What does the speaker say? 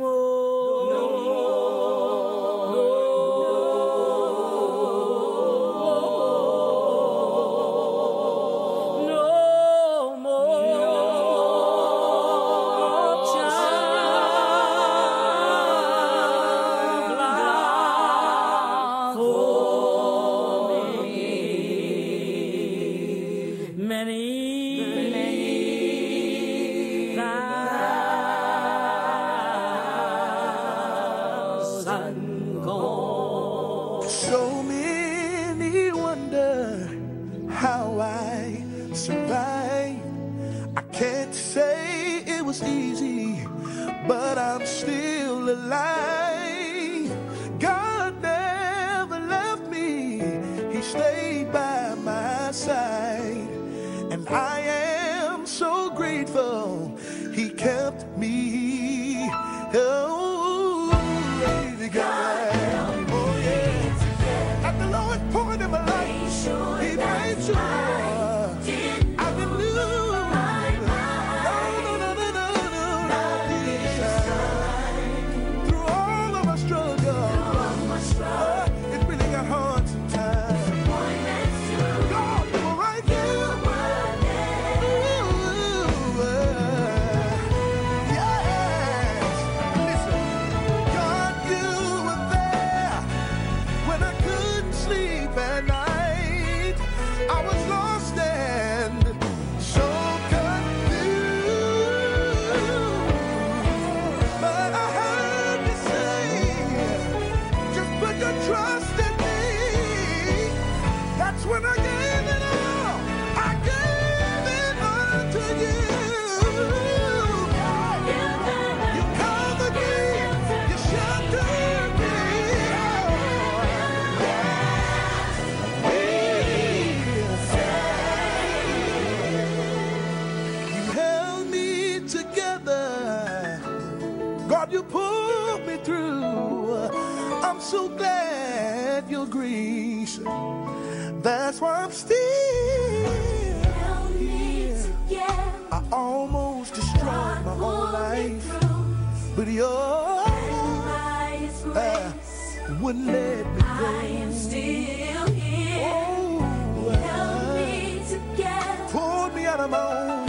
more, no So many wonder how I survived. I can't say it was easy, but I'm still alive. God never left me, He stayed by my side. And I am so grateful He kept me. Oh, praise God. Point in my life, He made sure I didn't lose. No, through all of my struggle, it really got hard sometimes. God, you were right there. Yes. Listen, God, you were there when I couldn't sleep at night. I was lost and so confused. But I heard you say, just put your trust in me. That's when I gave it all. I gave it all to you. You covered me, you sheltered me. God, you pulled me through. I'm so glad your grace. That's why I'm still here. I almost destroyed my own life, but your wouldn't let me go. I am still here. Oh, Held me together. Pulled me out of my own